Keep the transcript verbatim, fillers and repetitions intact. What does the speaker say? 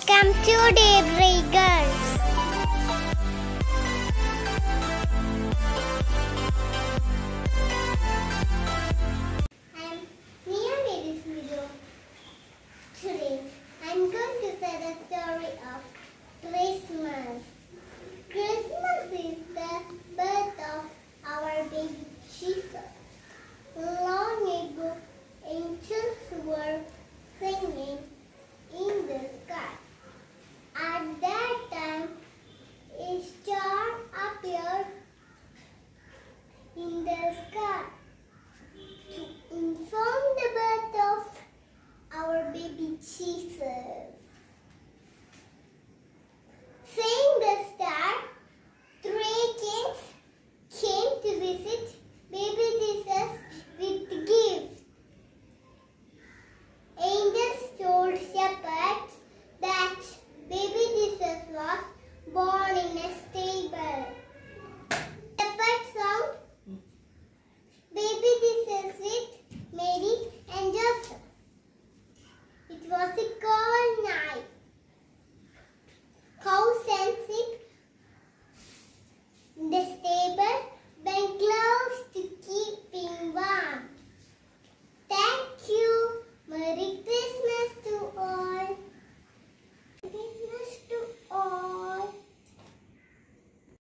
Welcome to Daybreakers. I'm Nia made this video. Today I'm going to tell the story of Christmas. Christmas is the birth of our baby Jesus. Long ago, angels were singing in the